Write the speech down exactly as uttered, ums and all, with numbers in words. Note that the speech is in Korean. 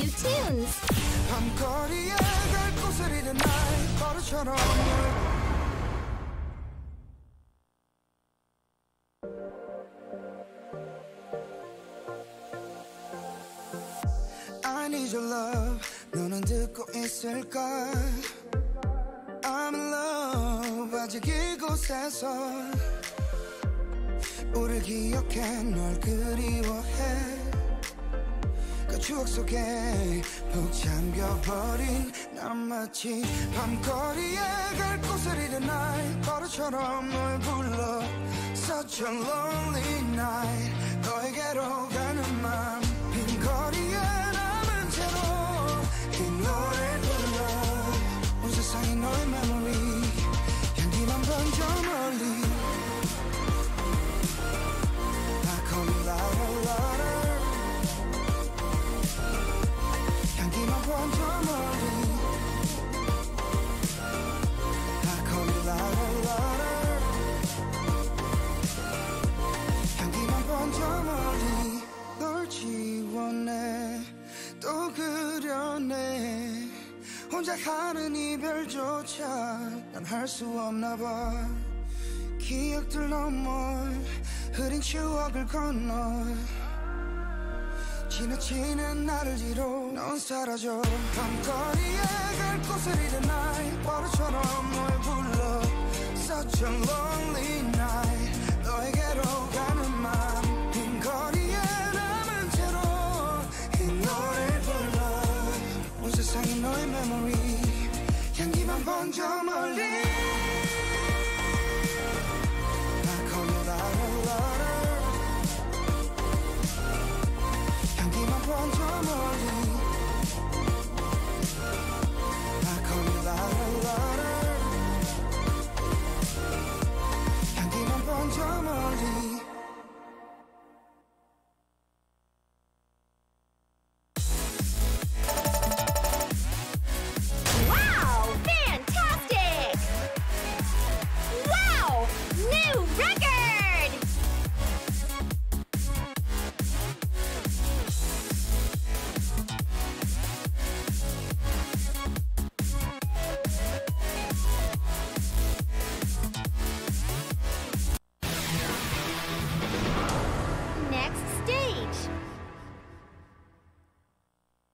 new tunes. 밤거리에 갈 곳을 잃은 날 버릇처럼 I need your love 너는 듣고 있을까 I'm in love 아직 이곳에서 우릴 기억해 널 그리워해 그 추억 속에 푹 잠겨버린 난 마치 밤거리에 갈 곳을 잃은 날 버릇처럼 널 불러 Such a lonely night 너에게로 가는 맘 빈 거리에 남은 채로 이 노래를 불러 온 세상이 너의 memory 향기만 번져 멀리 I call you louder, louder 향기만 번져 멀리 I call you louder, louder 향기만 번져 멀리 널 지워내 또 그려내 혼자 하는 이별조차 난 할 수 없나 봐 기억들 넘어 흐린 추억을 건너 지나치는 나를 뒤로 넌 사라져 밤거리에 갈 곳을 잃은 날 버릇처럼 널 불러 Such a lonely